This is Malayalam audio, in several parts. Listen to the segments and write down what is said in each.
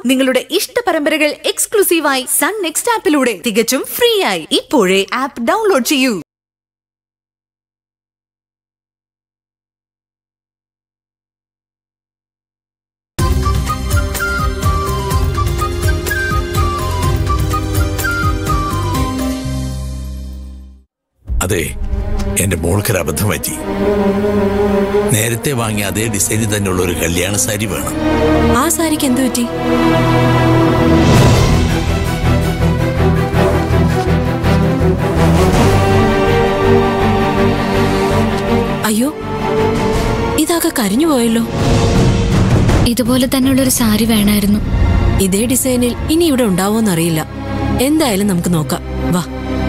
നിങ്ങളുടെ ഇഷ്ട പരമ്പരകൾ എക്സ്ക്ലൂസീവായി സൺ നെക്സ്റ്റ് ആപ്പിലൂടെ തികച്ചും ഫ്രീ ആയി. ഇപ്പോഴേ ആപ്പ് ഡൗൺലോഡ് ചെയ്യൂ. അതെ, എന്റെ മോൾക്കൊരു അബദ്ധം പറ്റി. നേരത്തെ വാങ്ങിയ അതേ ഡിസൈനിൽ തന്നെയുള്ള ഒരു കല്യാണ സാരി വേണം. ആ സാരിക്ക് എന്ത് പറ്റി? അയ്യോ, ഇതൊക്കെ കരിഞ്ഞു പോയല്ലോ. ഇതുപോലെ തന്നെയുള്ളൊരു സാരി വേണമായിരുന്നു. ഇതേ ഡിസൈനിൽ ഇനി ഇവിടെ ഉണ്ടാവോന്നറിയില്ല. എന്തായാലും നമുക്ക് നോക്കാം. വാ.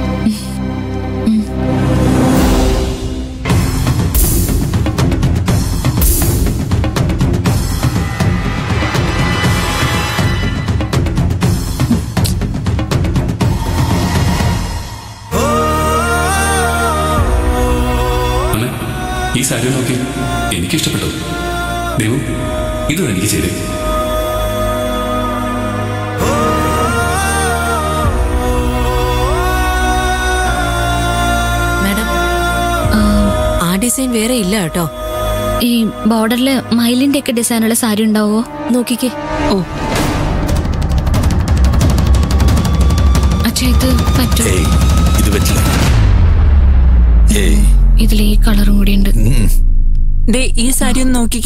ഈ സാരി നോക്കി എനിക്കിഷ്ടപ്പെട്ടു. ദേവു, ഇത് എനിക്ക് ചെയ്തേ. മാഡം, ആ ഡിസൈൻ വേറെ ഇല്ല കേട്ടോ. ഈ ബോർഡറില് മയിലിന്റെ ഒക്കെ ഡിസൈനുള്ള സാരി ഉണ്ടാവോ? നോക്കിക്കേ. ഓ, അച്ഛാ, ഇത് പറ്റുമോ? ഇത് പറ്റില്ല. ഇതിൽ ഈ കളറും കൂടി ഉണ്ട്. ഈ സാരി ഒന്ന് നോക്കിക്കേ.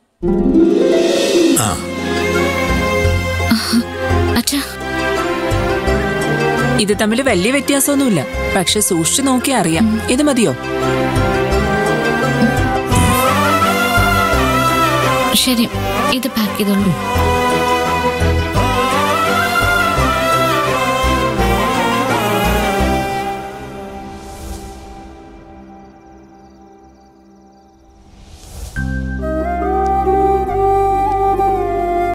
അച്ഛാ, ഇത് തമ്മിൽ വലിയ വ്യത്യാസമൊന്നുമില്ല. പക്ഷെ സൂക്ഷിച്ചു നോക്കി അറിയാം. ഇത് മതിയോ? ശരി, ഇത് പാക്ക് ചെയ്തോളൂ.